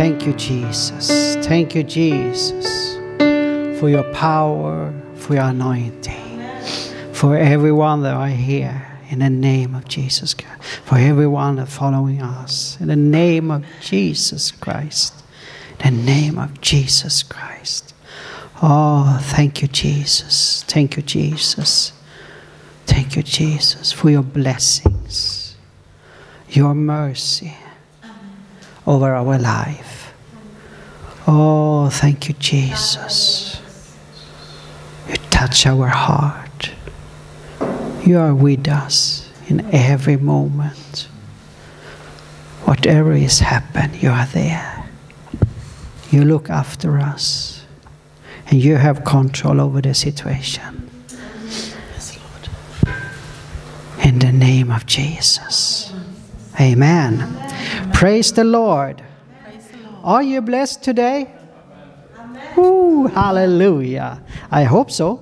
Thank you, Jesus. Thank you, Jesus, for your power, for your anointing, for everyone that are here. In the name of Jesus Christ. For everyone that following us. In the name of Jesus Christ. In the name of Jesus Christ. Oh, thank you, Jesus. Thank you, Jesus. Thank you, Jesus, for your blessings. Your mercy over our life. Oh, thank you, Jesus. You touch our heart. You are with us in every moment. Whatever is happened, you are there. You look after us. And you have control over the situation. Yes, Lord. In the name of Jesus. Amen. Praise the Lord. Are you blessed today? Ooh, hallelujah. I hope so.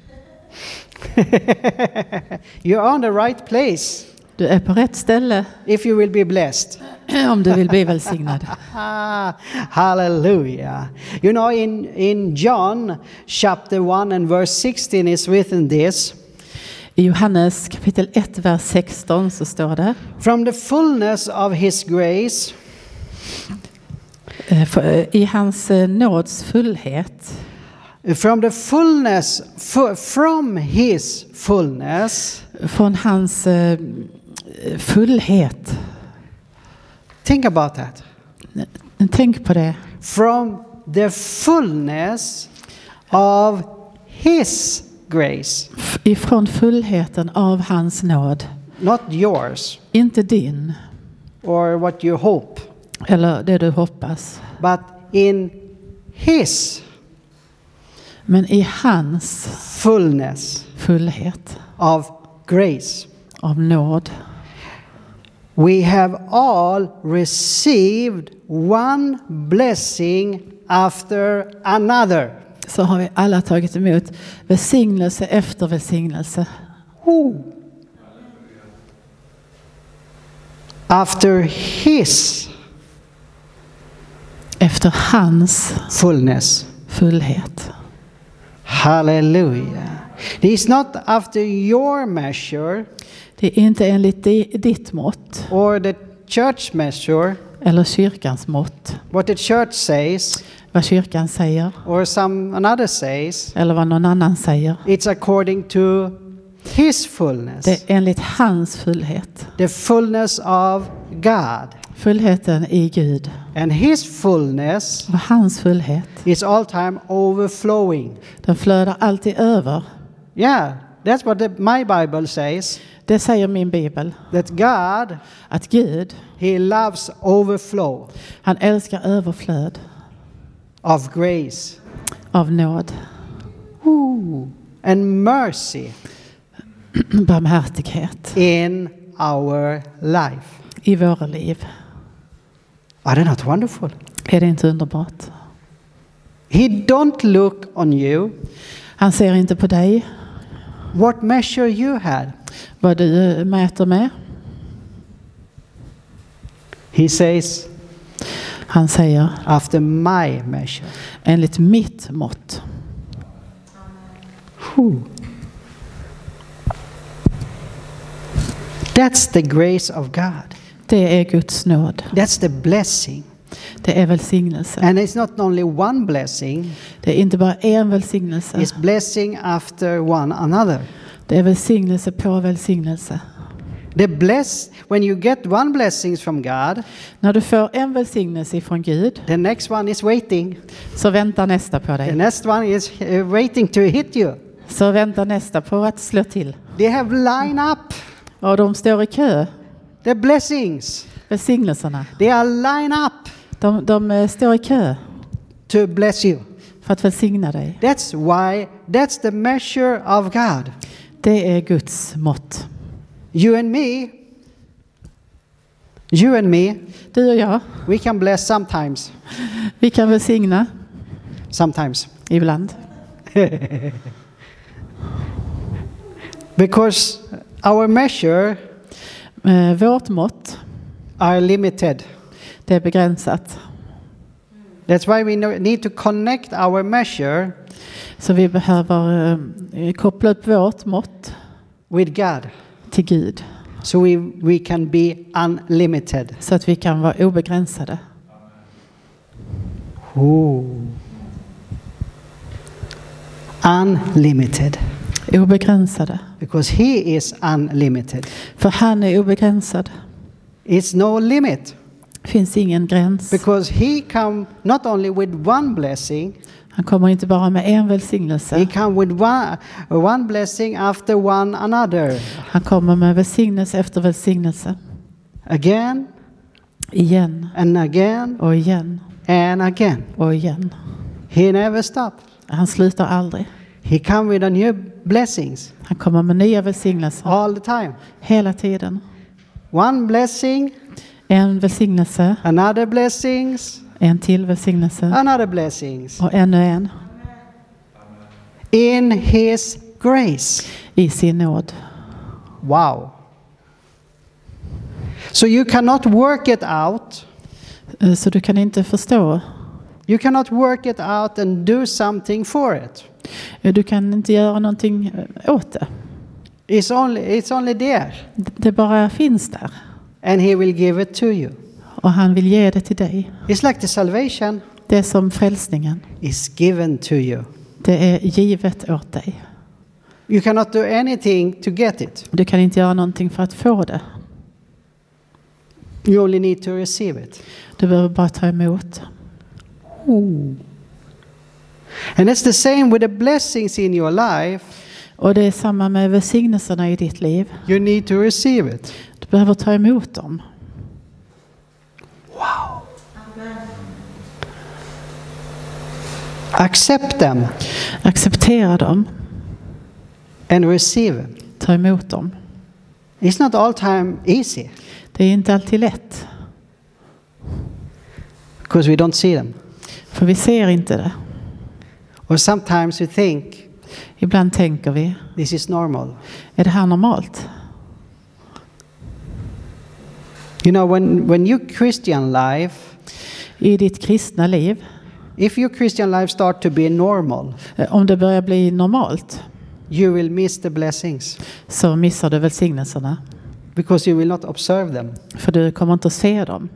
You're on the right place. Du är på rätt ställe. If you will be blessed. Om du vill bli välsignad. Hallelujah. You know, in John chapter 1 and verse 16 is written this. I Johannes kapitel 1 vers 16 så står det: From the fullness of his grace. I hans nåds fullhet. From the fullness, from his fullness. Från hans fullhet. Think about that. Tänk på det. From the fullness of his grace. Ifrån fullheten av hans nåd. Not yours. Inte din. Or what you hope. Eller det du hoppas. But in his. Men i hans fullness. Fullhet. Of grace. Av nåd. We have all received one blessing after another. Så har vi alla tagit emot välsignelse efter välsignelse. After his. Efter hans fullness. Fullhet. Hallelujah. It is not after your measure. Det är inte enligt ditt mått. Or the church measure. Eller kyrkans mått. What the church says. Vad kyrkan säger. Or some another says. Eller vad någon annan säger. It's according to his fullness. Det är enligt hans fullhet. The fullness of God. Fullheten i Gud. And his fullness. Och hans fullhet. Is all time overflowing. Den flödar alltid över. Yeah, that's what my Bible says. Det säger min bibel. That God. Att Gud. He loves overflow. Han älskar överflöd. Of grace. Av nåd. And mercy. Barmhärtighet. In our life. I våra liv. Are they not wonderful? Är det inte underbart? He don't look on you. Han ser inte på dig. What measure you had. Vad du mäter med. He says. Han säger. After my measure. Enligt mitt mått. That's the grace of God. Det är Guds nåd. That's the blessing. Det är välsignelse. And it's not only one blessing. Det är inte bara en välsignelse. It's blessing after one another. Det är välsignelse på välsignelse. When you get one blessings from God. När du får en välsignelse från Gud. The next one is waiting. Så väntar nästa på dig. The next one is waiting to hit you. Så väntar nästa på att slå till. They have line up. Och de står i kö. The blessings. Välsignelserna. They are line up. De står i kö. To bless you. För att välsigna dig. That's the measure of God. Det är Guds mått. You and me. Du och jag. We can bless sometimes. Vi kan välsigna. Sometimes. Ibland. Because our measure. Vårt mått. Are limited. Det är begränsat. That's why we need to connect our measure Så vi behöver koppla upp vårt mått with God. till Gud. So we can be unlimited. Så att vi kan vara obegränsade. Unlimited. Obegränsade. Because he is unlimited. För han är obegränsad. It's no limit. Finns ingen gräns. Because he come not only with one blessing. Han kommer inte bara med en välsignelse. He come with one blessing after one another. Han kommer med välsignelse efter välsignelse. Again. Igen. And again. Och igen. And again. Och igen. He never stop. Han slutar aldrig. He come with a new blessings. Han kommer med nya välsignelser. All the time. Hela tiden. One blessing. En välsignelse. Another blessings. En till välsignelse. Another blessings. Och ännu en. In his grace. I sin nåd. Wow. So you cannot work it out. Så du kan inte förstå. You cannot work it out and do something for it. Du kan inte göra någonting åt det. It's only there. Det bara finns där. And he will give it to you. Och han vill ge det till dig. It's like the salvation. Det är som frälsningen. Is given to you. Det är givet åt dig. You cannot do anything to get it. Du kan inte göra någonting för att få det. You only need to receive it. Du behöver bara ta emot. And it's the same with the blessings in your life. Och det är samma med välsignelserna i ditt liv. You need to receive it. Du behöver ta emot dem. Wow. Accept them. Acceptera dem. And receive them. Ta emot dem. It's not all time easy. Det är inte alltid lätt. Because we don't see them. För vi ser inte det. Or sometimes we think Ibland tänker vi, this is normal. är det här normalt? You know, when you Christian life, I ditt kristna liv, if your Christian life start to be normal, om det börjar bli normalt, you will miss the blessings. så missar du välsignelserna. Because you will not observe them. För du kommer inte att se dem.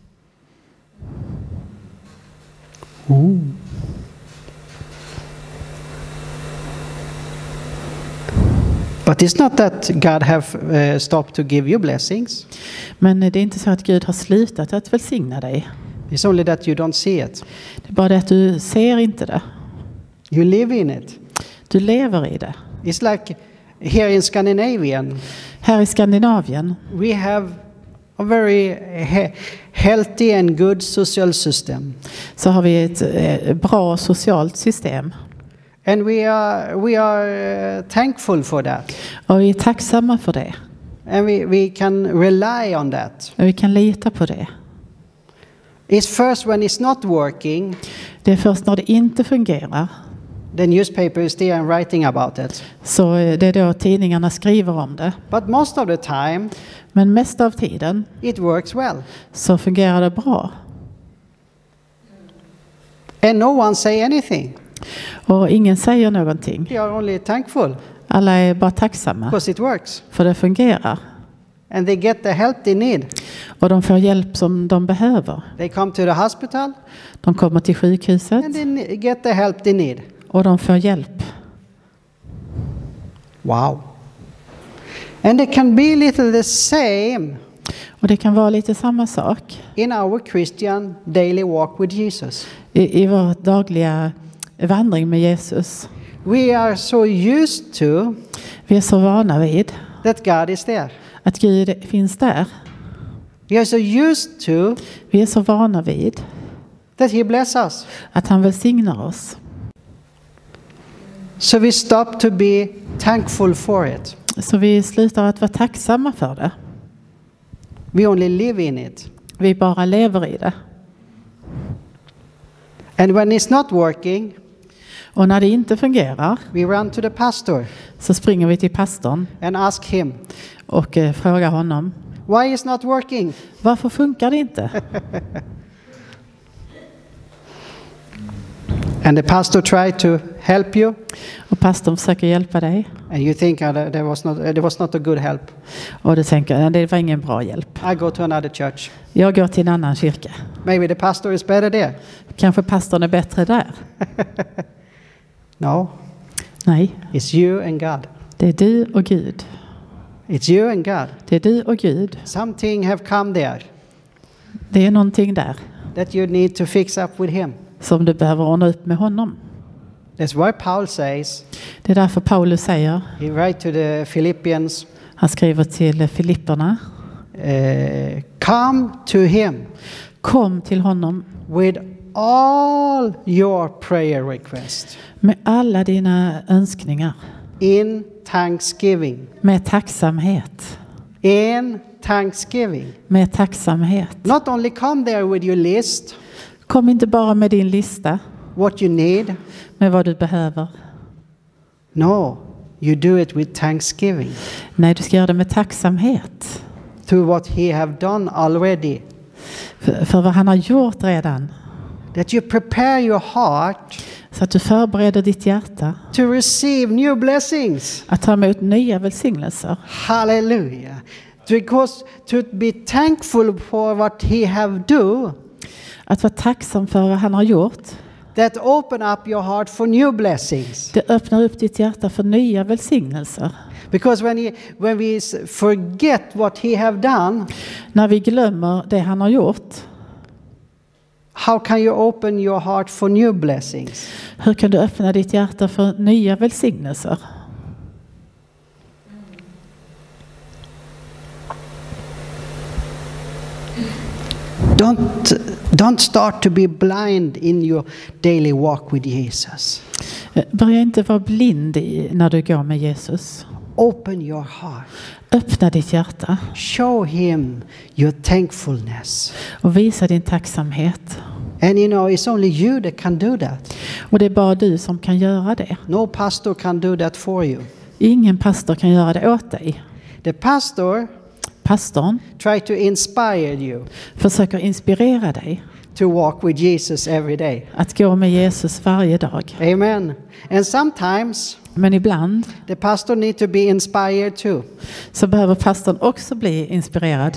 But it's not that God have stopped to give you blessings. Men det är inte så att Gud har slutat att välsigna dig. It's only that you don't see it. Det är bara det att du ser inte det. You live in it. Du lever i det. It's like here in Scandinavian, Här i Skandinavien we have a very healthy and good social system. så har vi ett bra socialt system. And we are thankful for that. Och vi är tacksamma för det. And we can rely on that. Och vi kan lita på det. It's first when it's not working, Det är först när det inte fungerar. the newspaper is there and writing about it. Så det är då tidningarna skriver om det. But most of the time, Men mest av tiden it works well. så fungerar det bra. And no one say anything. Och ingen säger någonting. They are only thankful Alla är bara tacksamma. because it works. För det fungerar. And they get the help they need. Och de får hjälp som de behöver. They come to the hospital De kommer till sjukhuset. and they get the help they need. Och de får hjälp. Wow. And it can be little the same Och det kan vara lite samma sak in our Christian daily walk with Jesus. i vår dagliga vandring med Jesus. We are so used to Vi är så vana vid that God is there. att Gud finns där. We are so used to Vi är så vana vid that He bless us. att han välsignar oss. So we stop to be thankful for it. Så vi slutar att vara tacksamma för det. We only live in it. Vi bara lever i det. And when it's not working, Och när det inte fungerar we run to the pastor så springer vi till pastorn and ask him, och frågar honom: why is not working? varför funkar det inte? And the pastor tried to help you, och pastorn försöker hjälpa dig. and you think there was not a good help. Och du tänker, det var ingen bra hjälp. I go to another church. Jag går till en annan kyrka. Maybe the pastor is better there. Kanske pastorn är bättre där. No, Nej, it's you and God. det är du och Gud. It's you and God. Det är du och Gud. Something have come there Det är någonting där that you need to fix up with him. som du behöver ordna upp med honom. That's why Paul says, Det är därför Paulus säger, he write to the Philippians, han skriver till Filipperna, come to him kom till honom with all your prayer requests med alla dina önskningar, in thanksgiving. med tacksamhet. In thanksgiving. Med tacksamhet. Not only come there with your list, Kom inte bara med din lista, what you need. med vad du behöver. No, you do it with thanksgiving Nej, du ska göra det med tacksamhet. to what he have done already. För vad han har gjort redan. That you prepare your heart Så att du förbereder ditt hjärta to receive new blessings. att ta emot nya välsignelser. Hallelujah. Because to be thankful for what he have do, Att vara tacksam för vad han har gjort. that open up your heart for new blessings. Det öppnar upp ditt hjärta för nya välsignelser. Because when we forget what he have done, När vi glömmer det han har gjort, how can you open your heart for new blessings? hur kan du öppna ditt hjärta för nya välsignelser? Don't start to be blind in your daily walk with Jesus. Börja inte vara blind när du går med Jesus. Open your heart. Öppna ditt hjärta Show him your thankfulness. och visa din tacksamhet. And you know, it's only you that can do that. Och det är bara du som kan göra det. No pastor can do that for you. Ingen pastor kan göra det åt dig. The pastor Pastorn try to inspire you försöker inspirera dig to walk with Jesus every day. att gå med Jesus varje dag. Amen. And sometimes Men ibland the pastor need to be inspired too. så behöver pastorn också bli inspirerad.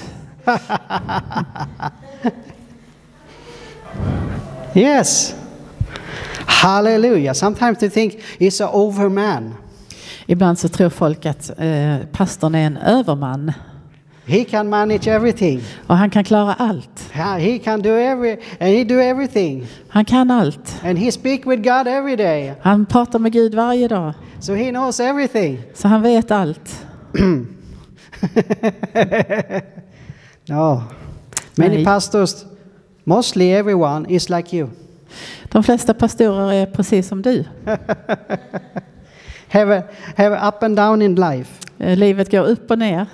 Yes. Hallelujah. Sometimes they think he's an overman. Ibland så tror folk att pastorn är en överman. He can manage everything. Och han kan klara allt. He can do everything. Han kan allt. And he speak with God every day. Han pratar med Gud varje dag. So he knows everything. Så han vet allt. No. Many Nej. pastors, mostly everyone is like you. De flesta pastorer är precis som du. Have up and down in life. Livet går upp och ner.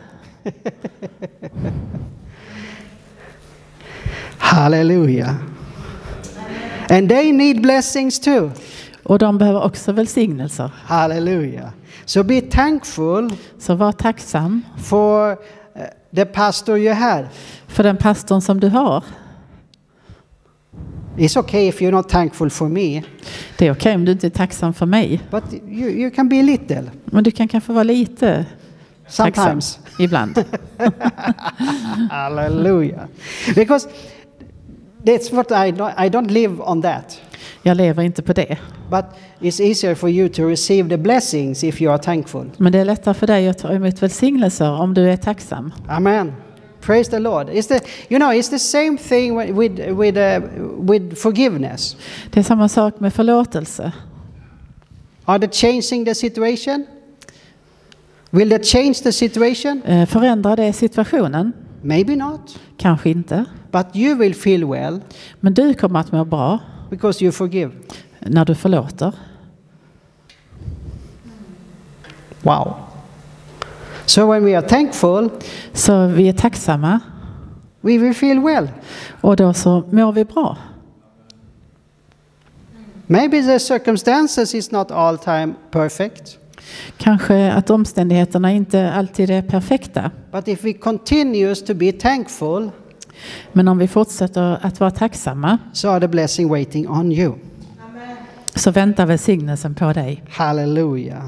Hallelujah. And they need blessings too. Och de behöver också välsignelser. Hallelujah. So be thankful Så var tacksam for the pastor you have. för den pastorn som du har. It's okay if you're not thankful for me, Det är okej om du inte är tacksam för mig. but you can be little Men du kan kanske vara lite tacksam sometimes. ibland. Hallelujah. Because that's what I don't live on that. Jag lever inte på det. But it's easier for you to receive the blessings if you are thankful. Men det är lättare för dig att ta emot välsignelser om du är tacksam. Amen. Praise the Lord. It's the same thing with forgiveness. Det är samma sak med förlåtelse. Are they changing the situation? Will they change the situation? Förändrar det situationen? Maybe not. Kanske inte. But you will feel well Men du kommer att må bra because you forgive. när du förlåter. Wow. So when we are thankful, Så vi är tacksamma we will feel well. och då så mår vi bra. Maybe the circumstances is not all time perfect. Kanske att omständigheterna inte alltid är perfekta. But if we continue to be thankful, Men om vi fortsätter att vara tacksamma so are the blessing waiting on you. så väntar välsignelsen på dig. Hallelujah.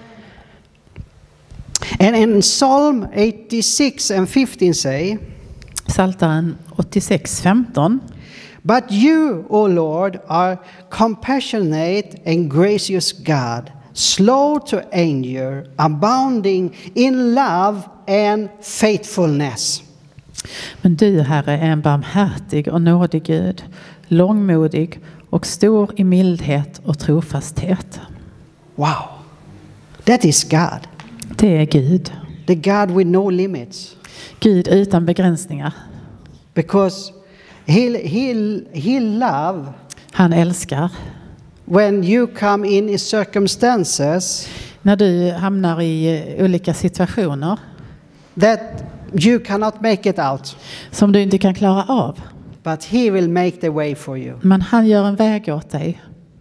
And in Psalm 86 and 15 say, Psaltaren 86:15. But you, O Lord, are compassionate and gracious God, slow to anger, abounding in love and faithfulness. Men du, Herre, är en barmhärtig och nådig Gud, långmodig och stor i mildhet och trofasthet. Wow. That is God. Det är Gud. The God with no limits. Gud utan begränsningar. Because he love Han älskar. when you come in circumstances När du hamnar i olika situationer that you cannot make it out. som du inte kan klara av. But he will make the way for you. Men han gör en väg åt dig.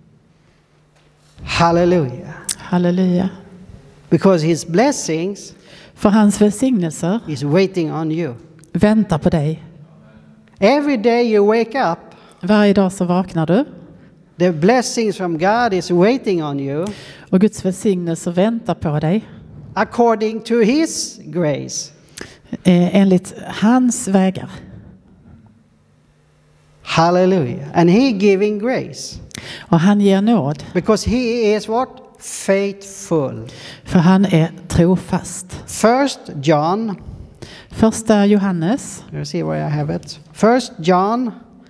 Hallelujah. Halleluja. Because his blessings För hans välsignelser is waiting on you. väntar på dig. Every day you wake up, Varje dag så vaknar du the blessings from God is waiting on you och Guds välsignelser väntar på dig. according to his grace. Enligt hans vägar. Hallelujah. And he giving grace. Och han ger nåd. Because he is what? Faithful. För han är trofast. First John. Första Johannes. Let's see where I have it. First John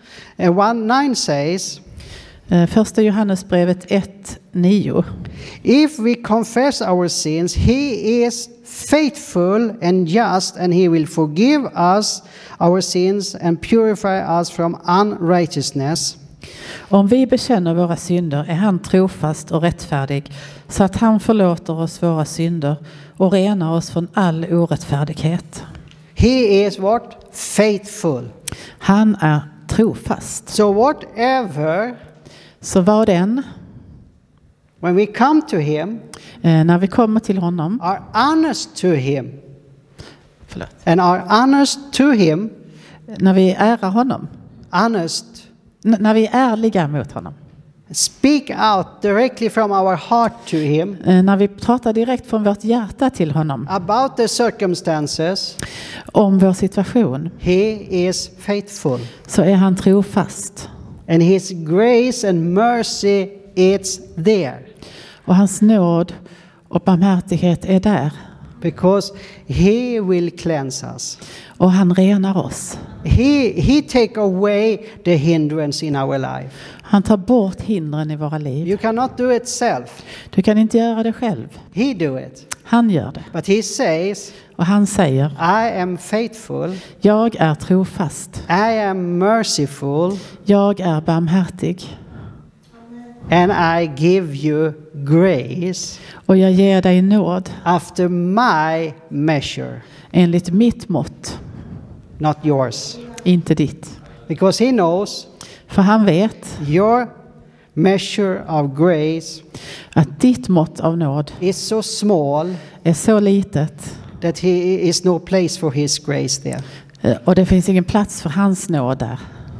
1:9 says, Första Johannesbrevet 1:9. if we confess our sins, he is faithful and just, and he will forgive us our sins and purify us from unrighteousness. Om vi bekänner våra synder är han trofast och rättfärdig så att han förlåter oss våra synder och renar oss från all orättfärdighet. He is what? Faithful. Han är trofast. So whatever, Så var den, when we come to him, när vi kommer till honom, are honest to him, and are honest to him, när vi ärar honom, honest, när vi är ärliga mot honom, speak out directly from our heart to him när vi pratar direkt från vårt hjärta till honom about the circumstances, om vår situation, he is faithful. så är han trofast. And his grace and mercy, it's there. Och hans nåd och barmhärtighet är där. Because he will cleanse us. Och han renar oss. He take away the hindrance in our life. Han tar bort hindren i våra liv. You cannot do it self. Du kan inte göra det själv. He do it. Han gör det. But he says, Och han säger, I am faithful. jag är trofast. I am merciful. Jag är barmhärtig. And I give you grace Och jag ger dig nåd after my measure, enligt mitt mått, not yours. inte ditt. Because he knows För han vet your measure of grace att ditt mått av nåd is so small är så litet that he is no place for his grace there. och det finns ingen plats för hans nåd där.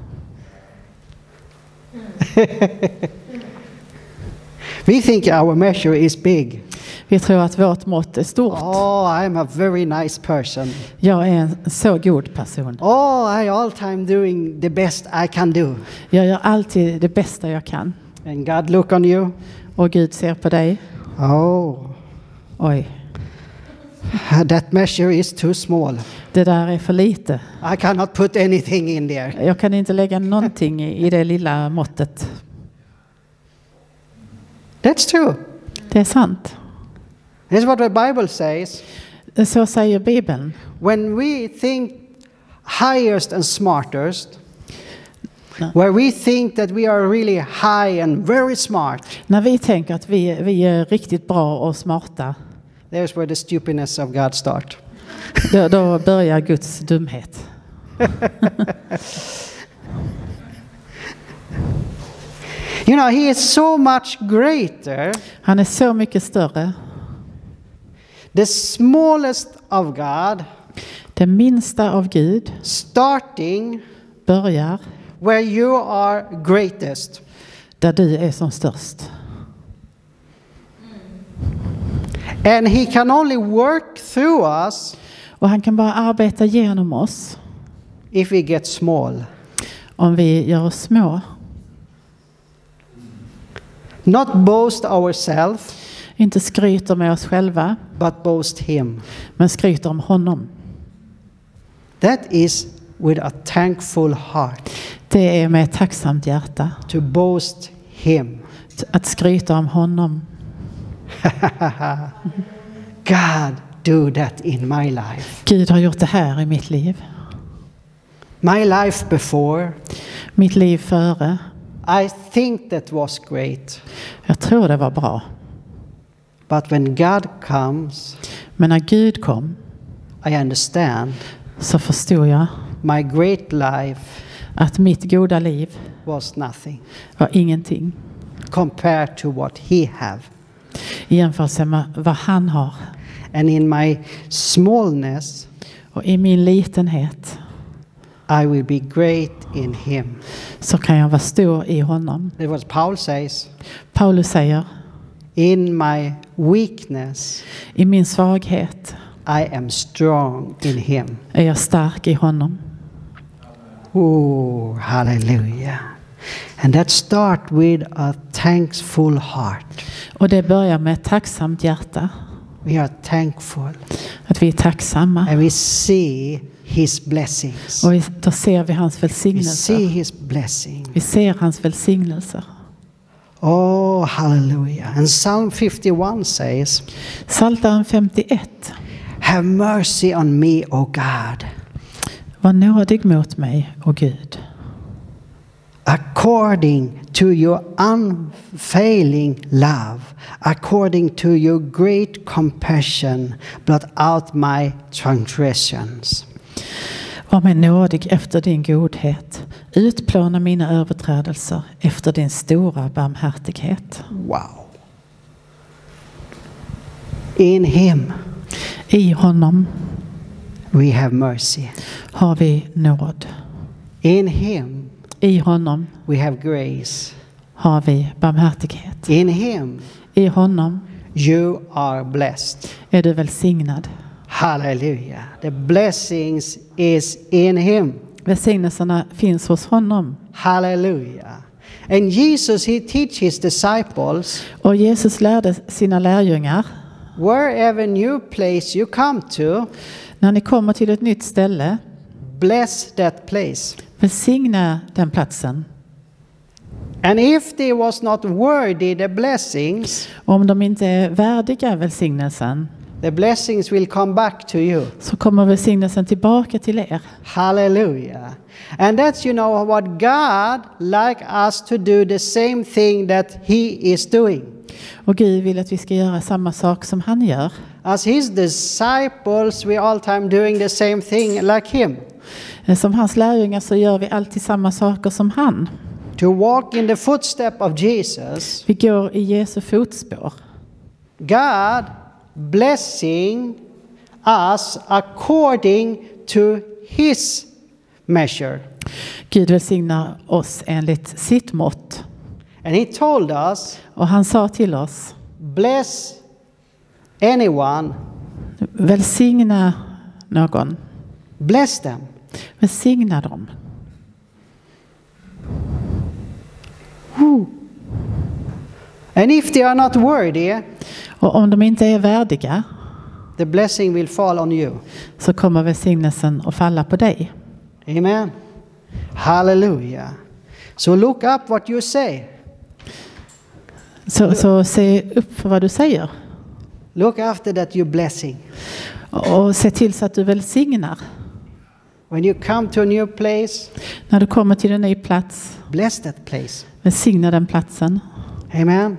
We think our measure is big. Vi tror att vårt mått är stort. Oh, I'm a very nice person. Jag är en så god person. Oh, I all time doing the best I can do. Jag gör alltid det bästa jag kan. And God look on you. Och Gud ser på dig. Oh, Oj, that measure is too small. det där är för lite. I cannot put anything in there. Jag kan inte lägga någonting i det lilla måttet. That's true. Det är sant. That's what the Bible says. Så säger Bibeln. When we think highest and smartest, where we think that we are really high and very smart, När vi tänker att vi är riktigt bra och smarta, there's where the stupidness of God starts. då börjar Guds dumhet. You know, he is so much greater. Han är så mycket större. The smallest of God, Det minsta av Gud starting börjar where you are greatest. där du är som störst. And he can only work through us Och han kan bara arbeta genom oss if we get small. om vi gör oss små. Not boast ourselves, Inte skryter med oss själva, but boast him. men skryter om honom. That is with a thankful heart, Det är med ett tacksamt hjärta. to boast him. Att skryta om honom. God, do that in my life. Gud har gjort det här i mitt liv. My life before, Mitt liv före. I think that was great. Jag tror det var bra. But when God comes, Men när Gud kom I understand så förstod jag my great life att mitt goda liv was nothing var ingenting compared to what he have. i jämförelse med vad han har. And in my smallness, Och i min litenhet I will be great in him. så kan jag vara stor i honom. That's what Paul says. Paulus säger, In my weakness, i min svaghet I am strong in him. är jag stark i honom. Oh, hallelujah. And that start with a thankful heart. Och det börjar med ett tacksamt hjärta. We are thankful Att vi är tacksamma. and we see his blessings. Och då ser vi hans We välsignelser. see his blessing. Vi ser hans välsignelser. Oh, hallelujah. And Psalm 51 says, Psaltaren 51. have mercy on me, O God, Var nådig mot mig, o Gud. according to your unfailing love, according to your great compassion, blot out my transgressions. Var mig nådig efter din godhet. Utplåna mina överträdelser efter din stora barmhärtighet. Wow. In him I honom we have mercy. har vi nåd. In him I honom we have grace. har vi barmhärtighet. In him I honom you are blessed. är du välsignad. Hallelujah. The blessings is in him. Välsignelserna finns hos honom. Hallelujah. And Jesus, he teach his disciples, Och Jesus lärde sina lärjungar, wherever new place you come to, när ni kommer till ett nytt ställe, bless that place. välsigna den platsen. And if they was not worthy the blessings, Om de inte är värdiga välsignelsen, the blessings will come back to you. så kommer välsignelsen tillbaka till er. Hallelujah. And that's, you know, what God like us to do, the same thing that he is doing. Och Gud vill att vi ska göra samma sak som han gör. As his disciples, we all time doing the same thing like him. Som hans lärjungar så gör vi alltid samma saker som han. To walk in the footstep of Jesus, Vi går i Jesu fotspår. God blessing us according to his measure. Gud välsignar oss enligt sitt mått. And he told us, Och han sa till oss, bless anyone, välsigna någon. bless them. Välsigna dem. And if they are not worthy, Och om de inte är värdiga the blessing will fall on you. så kommer välsignelsen att falla på dig. Amen. Hallelujah. So look up what you say. Så se upp för vad du säger. Look after that you're blessing. Och se till så att du välsignar. When you come to a new place, När du kommer till en ny plats, bless that place. välsigna den platsen. Amen.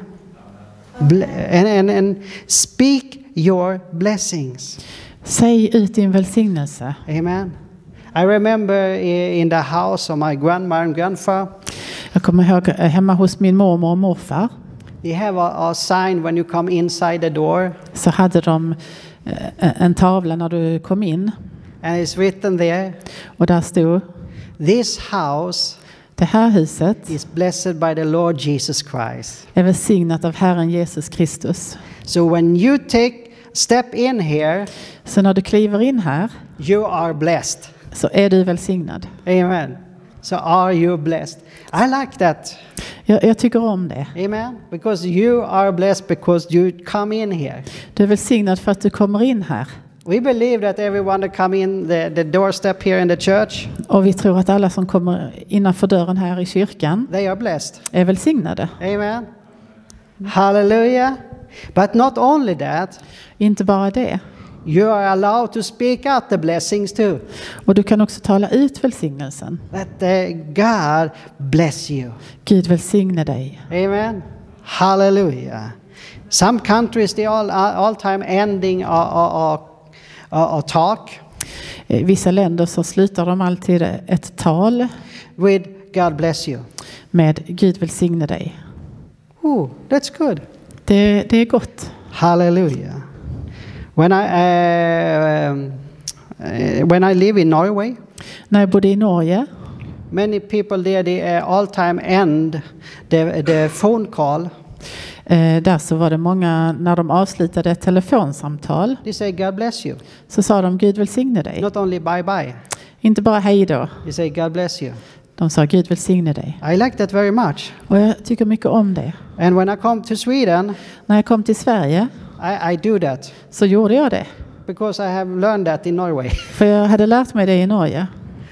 And speak your blessings. Säg ut din välsignelse. Amen. I remember in the house of my grandma and grandfather, Jag kommer ihåg hemma hos min mormor och morfar. they have a sign when you come inside the door, Så hade de en tavla när du kom in. and it's written there, Och där stod, this house Det här huset is blessed by the Lord Jesus Christ. är välsignat av Herren Jesus Kristus. So when you step in here, Så när du kliver in här you are blessed. så är du välsignad. Amen. So are you blessed? I like that. Jag tycker om det. Amen. Because you are blessed because you come in here. Du är välsignad för att du kommer in här. We believe that everyone that come in the doorstep here in the church, Och vi tror att alla som kommer innanför dörren här i kyrkan they are blessed. är välsignade. Amen. Hallelujah. But not only that, Inte bara det. you are allowed to speak out the blessings too. Och du kan också tala ut välsignelsen. That God bless you. Gud välsigne dig. Amen. Hallelujah. Some countries, they all time ending or talk I vissa länder så slutar de alltid ett tal with God bless you. med Gud välsigne dig. Ooh, that's good. Det är gott. Hallelujah. When I live in Norway, När jag bodde i Norge many people there, they all time end the phone call. Där så var det många, när de avslutade ett telefonsamtal They say God bless you. så sa de Gud välsigne dig. Not only bye bye. Inte bara hej då. They say God bless you. De sa Gud välsigne dig. I like that very much. Och jag tycker mycket om det. And when I come to Sweden, När jag kom till Sverige I do that så gjorde jag det. because I have learned that in Norway. För jag hade lärt mig det i Norge.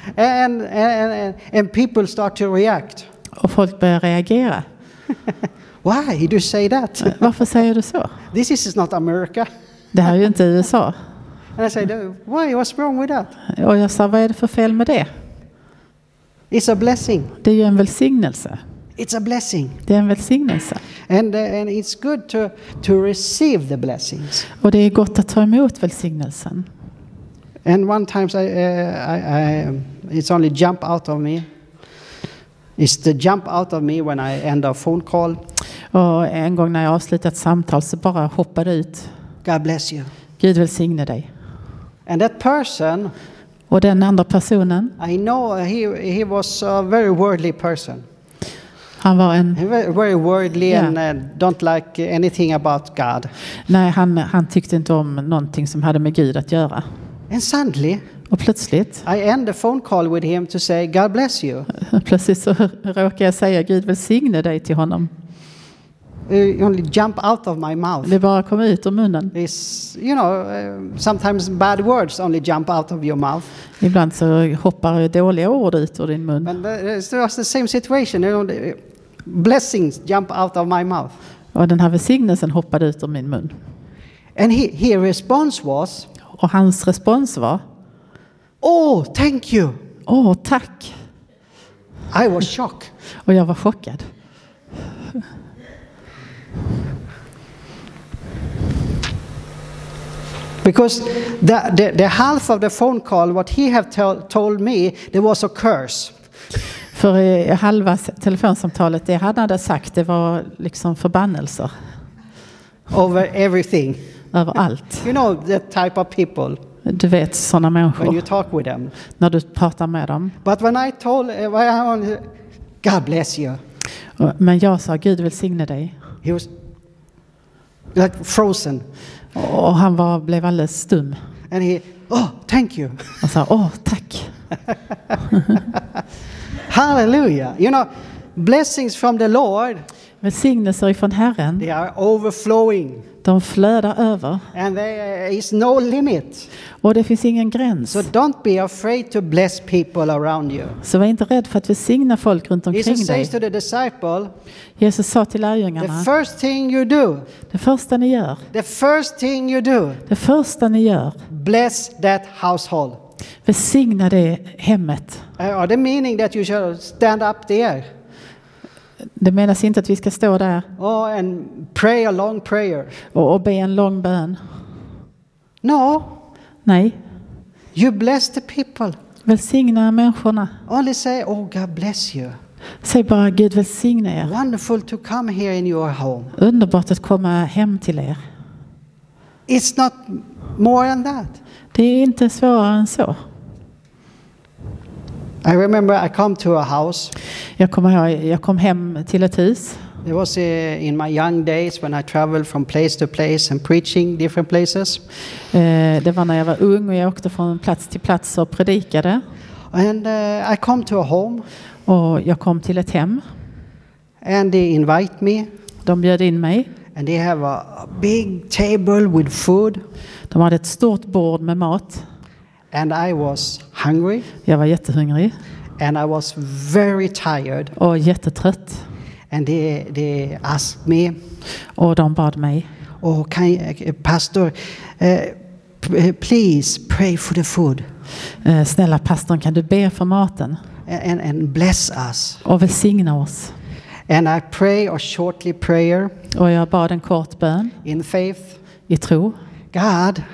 And people start to react. Och folk började reagera. Why do you say that? Varför säger du så? This is not America. Det här är ju inte USA. And I said, why? What's wrong with that? Och jag sa, vad är det för fel med det? It's a blessing. Det är ju en välsignelse. It's a blessing. Det är en välsignelse. And it's good to receive the blessings. Och det är gott att ta emot välsignelsen. And one time it's only jump out of me. It's the jump out of me when I end a phone call. Och en gång när jag avslutade ett samtal så bara hoppade ut. God bless you. Gud välsigne dig. And that person, Och den andra personen, I know he was a very worldly person. han var en... Very worldly Yeah. and don't like anything about God. Nej, han tyckte inte om någonting som hade med Gud att göra. And suddenly, Och plötsligt I end the phone call with him to say, God bless you. så råkade jag säga Gud välsigne dig till honom. Only jump out of my mouth. Det bara kom ut ur munnen. It's, sometimes bad words only jump out of your mouth. Ibland så hoppar dåliga ord ut ur din mun. And it was the same situation. The blessings jump out of my mouth. Och den här välsignelsen hoppade ut ur min mun. And his response was, Och hans respons var, oh, thank you. Tack. I was shocked. Och jag var chockad. Because the half of the phone call, what he have told me, there was a curse. För halva telefonsamtalet, det han hade sagt, det var liksom förbannelser. Over everything. Över allt. You know the type of people Du vet sådana when you människor. talk with them. När du pratar med dem. But when I told, God bless you, Men jag sa, Gud välsigne dig. he was like frozen. Och han blev alldeles stum. And he, oh, thank you. Och sa, tack. Hallelujah. Blessings from the Lord, Välsignelser ifrån Herren, they are overflowing. de flödar över. And there is no limit. Och det finns ingen gräns. So don't be afraid to bless people around you. Så var inte rädd för att välsigna folk runt omkring Jesus dig. says to the disciple, Jesus sa till the lärjungarna, first thing you do, det första ni gör, bless that household. välsigna det hemmet. Or the meaning that you should stand up there. Det menas inte att vi ska stå där And pray a long prayer. och be en lång bön. No, Nej, you bless the people. välsigna människorna. Only say, oh, God bless you. Säg bara, Gud välsigne er. Wonderful to come here in your home. Underbart att komma hem till er. It's not more than that. Det är inte svårare än så. I remember I come to a house. Jag kom hem till ett hus. It was in my young days when I traveled from place to place and preaching different places. Det var när jag var ung och jag åkte från plats till plats och predikade. And I come to a home. Och jag kom till ett hem. And they invite me. De bjöd in mig. And they have a big table with food. De hade ett stort bord med mat. And I was hungry. Jag var jättehungrig. And I was very tired. Och jättetrött. And they asked me. Och de bad mig. Oh, pastor, please pray for the food. Snälla pastorn, kan du be för maten? And bless us. Och välsigna oss. And I pray a shortly prayer. Och jag bad en kort bön. In faith. I tro. God.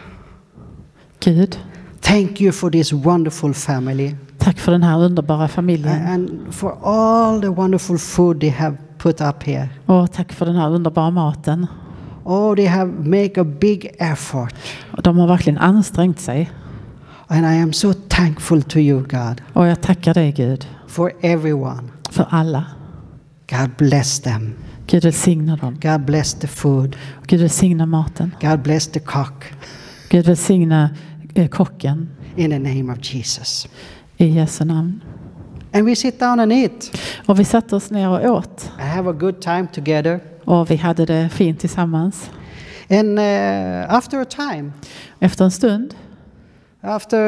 Gud. Thank you for this wonderful family. Tack för den här underbara familjen. And for all the wonderful food they have put up here. Och tack för den här underbara maten. Oh, they have made a big effort. De har verkligen ansträngt sig. And I am so thankful to you, God. Och jag tackar dig, Gud. For everyone. För alla. God bless them. Gud välsigna dem. God bless the food. Gud välsigna maten. God bless the cook. Gud välsigna kocken. In the name of Jesus. I Jesu namn. And we sit down and eat. Och vi satte oss ner och åt. I have a good time together. Och vi hade det fint tillsammans. And after a time. Efter en stund. After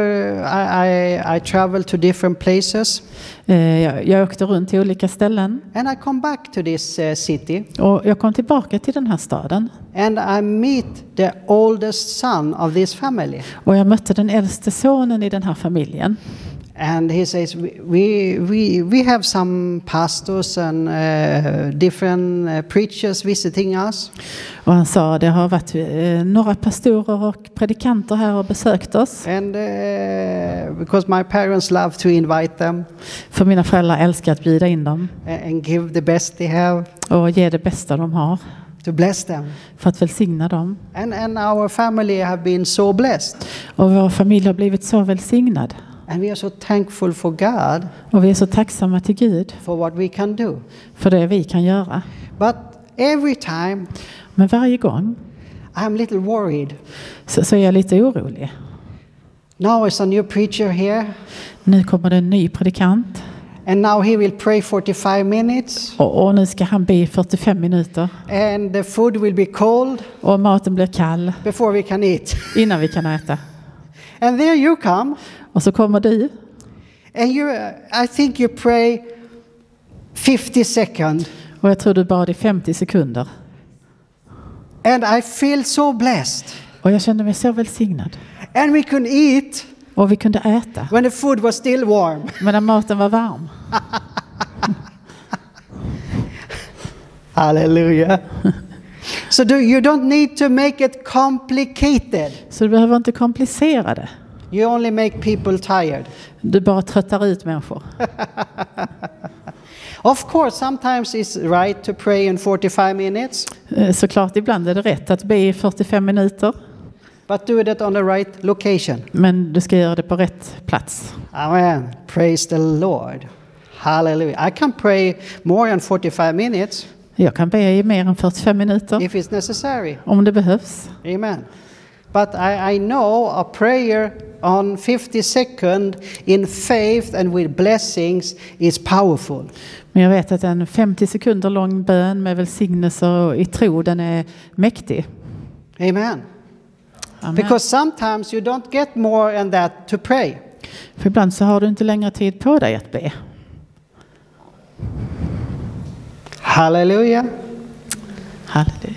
I traveled to different places. Jag åkte runt till olika ställen. And I come back to this city. Och jag kom tillbaka till den här staden. And I meet the oldest son of this family. Och jag mötte den äldste sonen i den här familjen. And he says, we have some pastors and different preachers visiting us. Och han sa, det har varit några pastorer och predikanter här och besökt oss. And because my parents love to invite them. För mina föräldrar älskar att bjuda in dem. And give the best they have. Och ge det bästa de har. To bless them. För att välsigna dem. And our family have been so blessed. Och vår familj har blivit så välsignad. And we are so thankful for God. Och vi är så tacksamma till Gud. For what we can do. För det vi kan göra. But every time. Men varje gång. I'm a little worried. Så är jag lite orolig. Now is a new preacher here. Nu kommer det en ny predikant. And now he will pray 45 minutes. Och nu ska han be i 45 minuter. And the food will be cold. Och maten blir kall. Before we can eat. Innan vi kan äta. And there you come. Och så kommer du. And I think you pray 50 seconds. Och jag tror du bad i 50 sekunder. And I feel so blessed. Och jag kände mig så välsignad. And we could eat. Och vi kunde äta. When the food was still warm. Medan maten var varm. Hallelujah. So you don't need to make it complicated. Så du behöver inte komplicera det. You only make people tired. Du bara tröttar ut människor. Of course, sometimes it's right to pray in 45 minutes. Såklart, ibland är det rätt att be i 45 minuter. But do it on the right location. Men du ska göra det på rätt plats. Amen. Praise the Lord. Hallelujah. I can pray more than 45 minutes. Jag kan be i mer än 45 minuter. If it's necessary. Om det behövs. Amen. But I know a prayer on 50 seconds in faith and with blessings is powerful. Men jag vet att en 50 sekunder lång bön med välsignelse och i tro, den är mäktig. Amen. Amen. Because sometimes you don't get more than that to pray. För ibland så har du inte längre tid på dig att be. Hallelujah. Halleluja.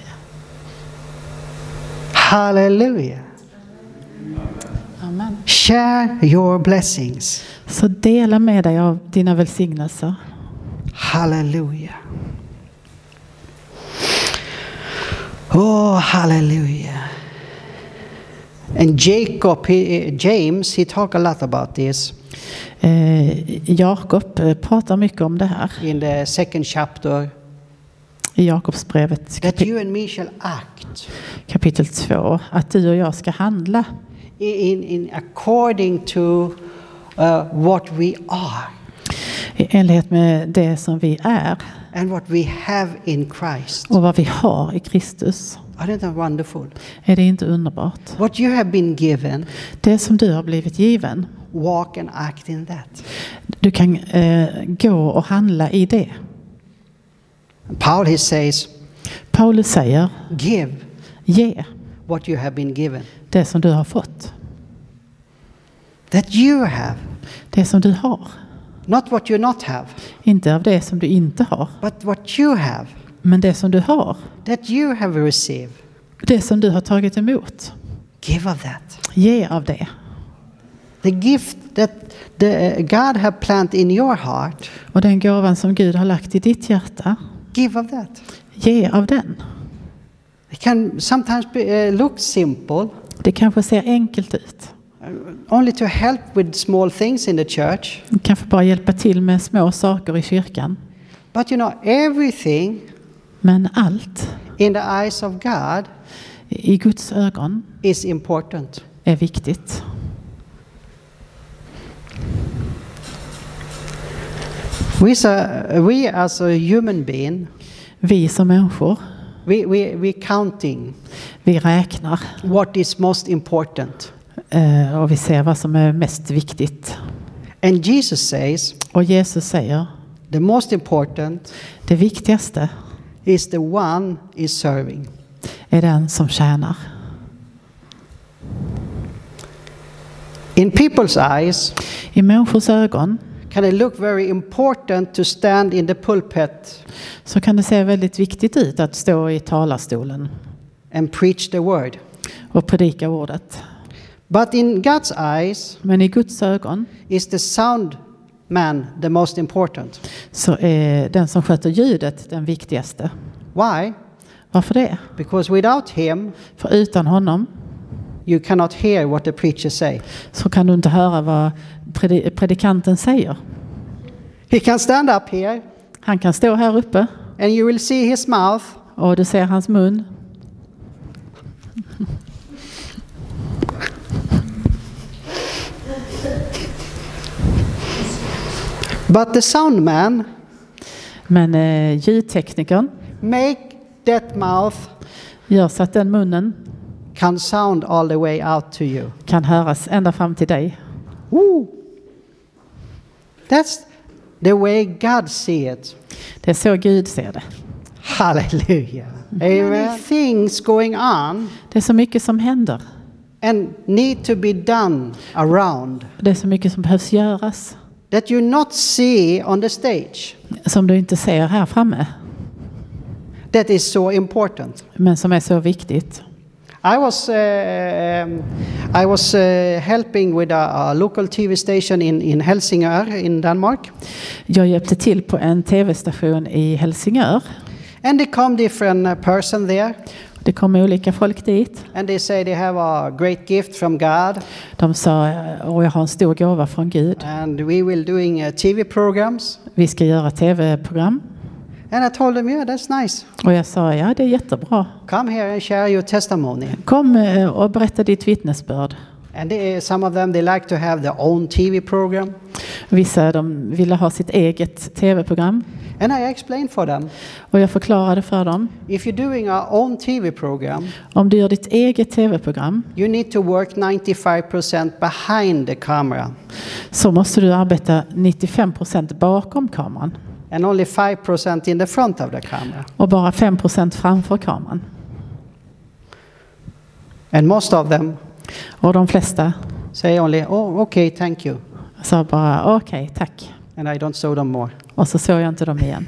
Hallelujah. Amen. Share your blessings. Så dela med dig av dina välsignelser. Hallelujah. Oh, hallelujah. And James, he talk a lot about this. Jakob pratar mycket om det här. In the second chapter. I Jakobsbrevet That you and me shall act. Kapitel 2. Att du och jag ska handla. In according to what we are I enlighet med det som vi är and what we have in Christ. och vad vi har i Kristus. Isn't that wonderful? Är det inte underbart? What you have been given, Det som du har blivit given, walk and act in that. du kan gå och handla i det. Paul, he says, Paulus säger, give ge what you have been given. det som du har fått. That you have, Det som du har. not what you not have, Inte av det som du inte har, but what you have, men det som du har. that you have received. Det som du har tagit emot. Give of that. Ge av det. The gift that God have planted in your heart, Och den gåvan som Gud har lagt i ditt hjärta, give of that. ge av den. It can sometimes look simple, Det kanske ser enkelt ut. only to help with small things in the church. Du kanske bara hjälpa till med små saker i kyrkan. But you know, everything Men allt in the eyes of God i Guds ögon is important. är viktigt. We as a human being, Vi som människor, we counting vi räknar what is most important. och vi ser vad som är mest viktigt. And Jesus says Och Jesus säger, the most important det viktigaste is the one is serving. är den som tjänar. In people's eyes, I människors ögon can it look very important to stand in the pulpit så kan det se väldigt viktigt ut att stå i talarstolen and preach the word. och predika ordet. But in God's eyes, Men i Guds ögon is the sound man the most important. så är den som sköter ljudet den viktigaste. Why? Varför det? Because without him, För utan honom you cannot hear what the preacher say. så kan du inte höra vad predikanten säger. He can stand up here Han kan stå här uppe and you will see his mouth, och du ser hans mun. but the sound man Men ljudteknikern make that mouth gör så att den munnen can sound all the way out to you. kan höras ända fram till dig. Woo! That's the way God see it. Det är så Gud ser det. Hallelujah. Amen. Things going on Det är så mycket som händer. and need to be done around Det är så mycket som behövs göras that you not see on the stage. som du inte ser här framme, That is so important. men som är så viktigt. I was helping with a local TV station in Helsingør in Denmark. Jag hjälpte till på en tv-station i Helsingör. And they come different person there. Det kom olika folk dit. And they say they have a great gift from God. De sa, jag har en stor gåva från Gud. And we will doing TV programs. Vi ska göra tv-program. And I told them, yeah, that's nice. Och jag sa, ja det är jättebra. Come here and share your testimony. Kom och berätta ditt vittnesbörd. And some of them, they like to have their own TV program. Vissa de ville ha sitt eget tv-program. And I explained for them, Och jag förklarade för dem. if you're doing our own TV program, Om du gör ditt eget tv-program you need to work 95% behind the camera. så måste du arbeta 95% bakom kameran. And only 5% in the front of the camera. Och bara 5% framför kameran. And most of them Och de flesta say only, oh, okay, thank you. sa bara okej, tack. And I don't show them more. Och så såg jag inte dem igen.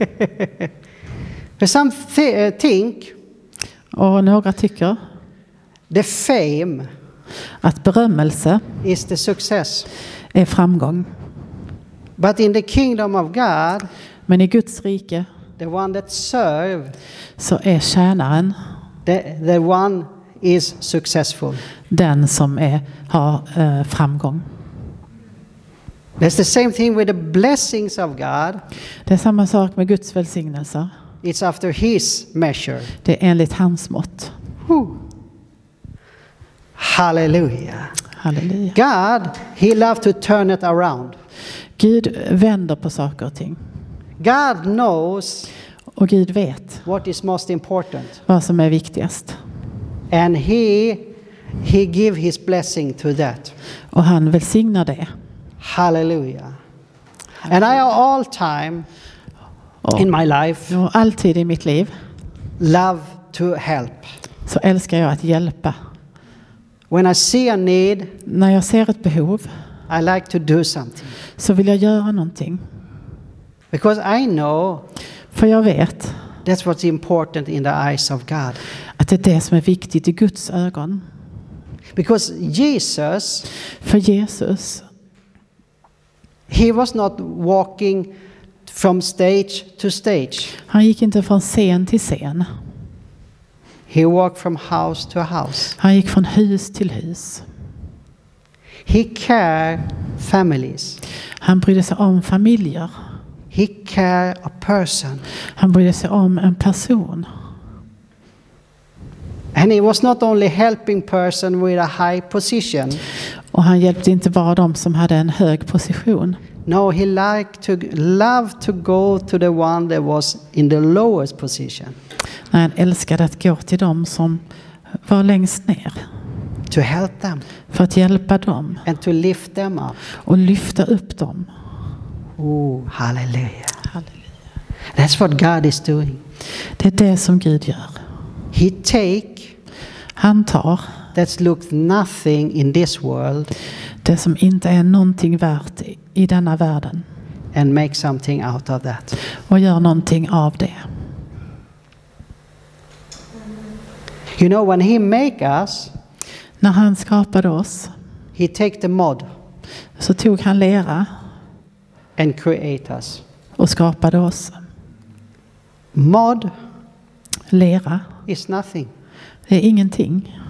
But some think Och några tycker the fame att berömmelse is the success. är framgång. But in the kingdom of God, Men i Guds rike the one that serve, så är tjänaren the one is successful. den som har framgång. That's the same thing with the blessings of God. Det är samma sak med Guds välsignelser. It's after his measure. Det är enligt hans mått. Whew. Hallelujah. Halleluja. God, he loved to turn it around. Gud vänder på saker och ting. God knows Och Gud vet what is most important. vad som är viktigast. And he give his blessing to that. Och han välsignar det. Hallelujah. And I have all time in my life Och alltid i mitt liv love to help. så älskar jag att hjälpa. When I see a need, När jag ser ett behov I like to do something. så vill jag göra någonting. Because I know För jag vet that's what's important in the eyes of God. att det är det som är viktigt i Guds ögon. Because Jesus, För Jesus, he was not walking from stage to stage. han gick inte från scen till scen. He walked from house to house. Han gick från hus till hus. He cared families. Han brydde sig om familjer. He cared a person. Han brydde sig om en person. And he was not only helping person with a high position. Och han hjälpte inte bara dem som hade en hög position. No, he loved to go to the one that was in the lowest position. Nej, han älskade att gå till dem som var längst ner. To help them. För att hjälpa dem. And to lift them up. Och lyfta upp dem. Oh, hallelujah. Halleluja. That's what God is doing. Det är det som Gud gör. Han tar tar that looks nothing in this world det som inte är någonting värt i denna världen and make something out of that. och gör någonting av det. You know, when he make us, När han skapade oss he take the mud så tog han lera and create us. och skapade oss. Mud Lera, is nothing. det är ingenting.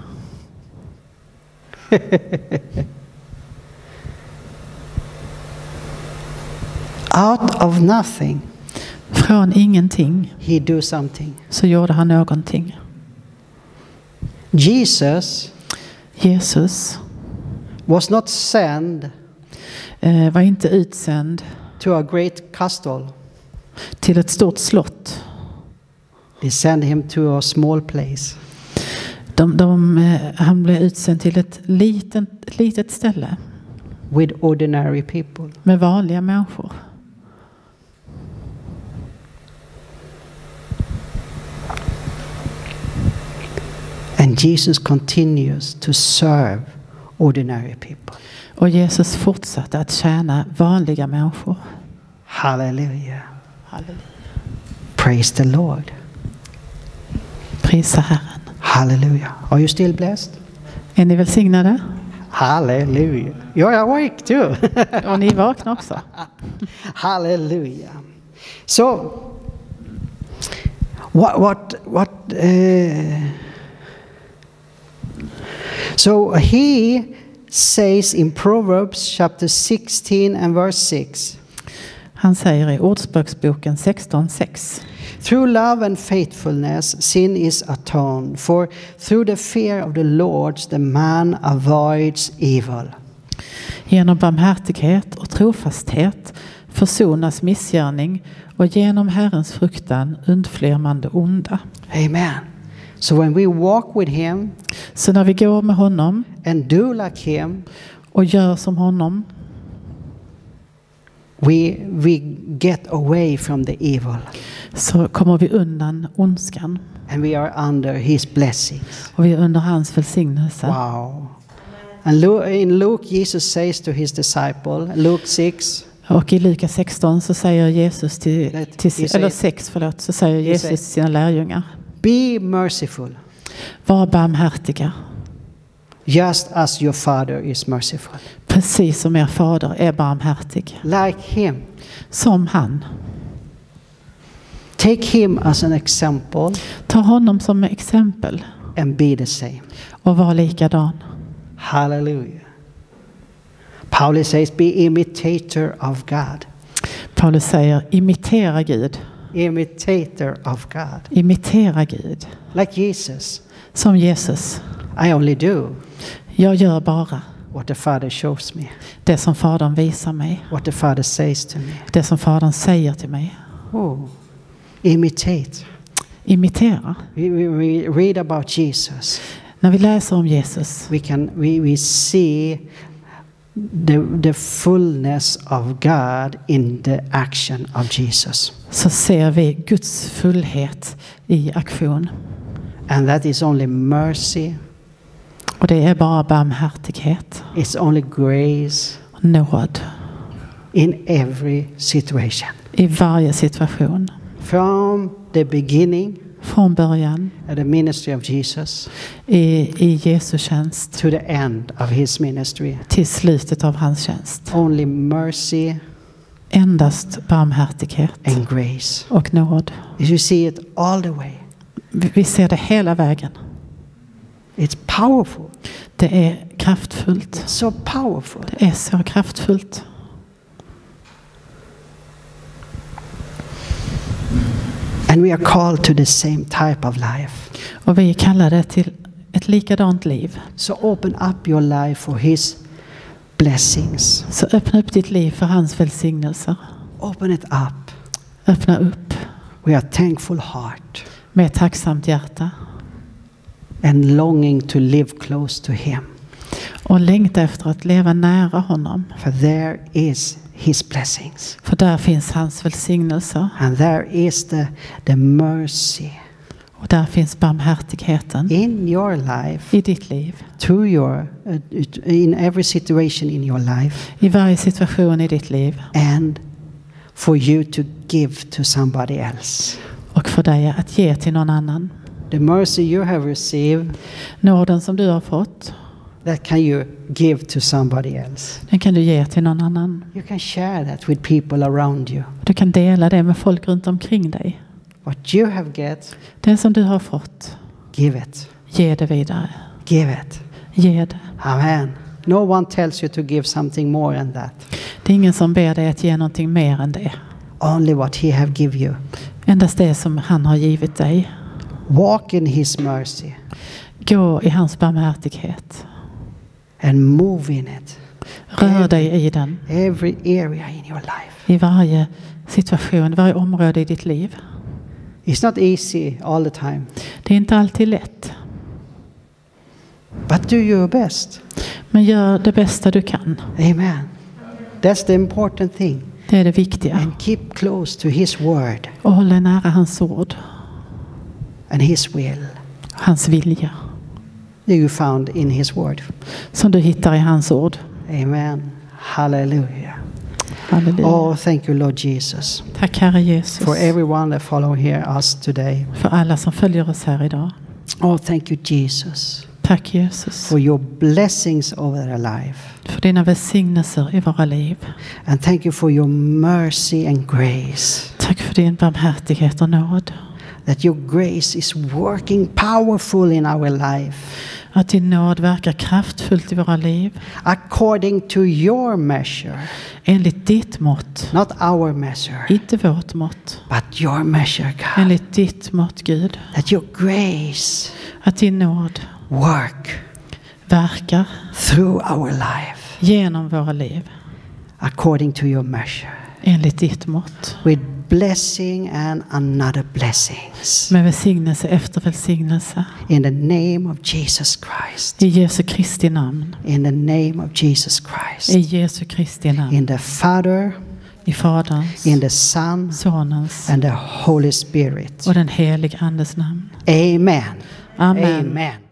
Out of nothing, Från ingenting he do something. så gjorde han någonting. Jesus Jesus was not sent var inte utsänd to a great castle. till ett stort slott. They sent him to a small place. Han blev utsänd till ett litet ställe With ordinary people. med vanliga människor. And Jesus continues to serve ordinary people. Och Jesus fortsatte att tjäna vanliga människor. Hallelujah. Praise the Lord. Prisa Herren. Hallelujah. Are you still blessed? Är ni välsignade? Hallelujah. You're awake too. Och ni vaknar också. Hallelujah. So, so he says in Proverbs chapter 16 and verse 6. Han säger i Ordspråksboken 16:6. Through love and faithfulness sin is atoned, for through the fear of the Lord the man avoids evil. Genom barmhärtighet och trofasthet försonas missgärning och genom Herrens fruktan undflyr man det onda. Amen. So when we walk with him Så när vi går med honom and do like him, och gör som honom we get away from the evil. så kommer vi undan ondskan. And we are under his blessings. Och vi är under hans välsignelse. Wow. And in Luke, Jesus says to his disciple, Luke 6. Och i Lukas 16 så säger Jesus så säger Jesus till sina lärjungar. Be merciful. Var barmhärtiga. Just as your father is merciful. Precis som er fader är barmhärtig. Like him. Som han. Take him as an example. Ta honom som exempel. And be the same. Och var likadan. Hallelujah. Paulus says, be imitator of God. Paulus säger, imitera Gud. Imitator of God. Imitera Gud. Like Jesus. Som Jesus. I only do Jag gör bara what the Father shows me, Det som Fadern visar mig. what the Father says to me. Det som Fadern säger till mig. Oh, imitate. Imitera. We read about Jesus. När vi läser om Jesus We see the fullness of God in the action of Jesus. så ser vi Guds fullhet i aktion. And that is only mercy. Och det är bara barmhärtighet. It's only grace Nåd. in every situation. I varje situation. From the beginning Från början. of the ministry of Jesus I Jesu tjänst. to the end of his ministry. Till slutet av hans tjänst. Only mercy Endast barmhärtighet. and grace. Och nåd. You see it all the way. Vi ser det hela vägen. It's powerful. Det är kraftfullt. So powerful. Det är så kraftfullt. And we are called to the same type of life. Och vi kallar det till ett likadant liv. So open up your life for his blessings. Så öppna upp ditt liv för hans välsignelser. Open it up Öppna upp with a thankful heart med ett tacksamt hjärta. and longing to live close to him. Och längta efter att leva nära honom. For there is his blessings. För där finns hans välsignelser. And there is the mercy Och där finns barmhärtigheten in your life, i ditt liv. to your, in every situation in your life, I varje situation i ditt liv. and for you to give to somebody else. Och för dig att ge till någon annan. The mercy you have received, Nåden som du har fått. that can you give to somebody else. Den kan du ge till någon annan. You can share that with people around you. Du kan dela det med folk runt omkring dig. What you have get, Det som du har fått. give it. Ge det vidare. Give it. Ge det. Amen. No one tells you to give something more than that. Det är ingen som ber dig att ge någonting mer än det. Only what he have give you. Endast det som han har givit dig. Walk in his mercy Gå i hans barmhärtighet. and move in it. Rör dig i den. Every area in your life. I varje situation, varje område i ditt liv. It's not easy all the time, Det är inte alltid lätt. but do your best. Men gör det bästa du kan. Amen. That's the important thing. Det är det viktiga. And keep close to his word Och håll dig nära hans ord. and his will. Hans vilja. You found in his word. Som du hittar i hans ord. Amen. Hallelujah. Halleluja. Oh, thank you, Lord Jesus, Tack Herre Jesus. for everyone that follow here us today. För alla som följer oss här idag. Oh, thank you, Jesus, Tack Jesus. for your blessings over their life. För dina välsignelser i våra liv. And thank you for your mercy and grace. Tack för din barmhärtighet och nåd. That your grace is working powerful in our life. Att din nåd verkar kraftfullt i våra liv. According to your measure. Enligt ditt mått. Not our measure, Inte vårt mått. but your measure, God. Enligt ditt mått Gud. That your grace Att din nåd work verkar through our life. genom våra liv. According to your measure. Enligt ditt mått. With blessing and another blessings. Med välsignelse efter välsignelse. In the name of Jesus Christ. I Jesu Kristi namn. In the name of Jesus Christ. I Jesu Kristi namn. In the Father, I Faderns, in the Son, Sonens and the Holy Spirit. och den helige Andes namn. Amen. Amen. Amen.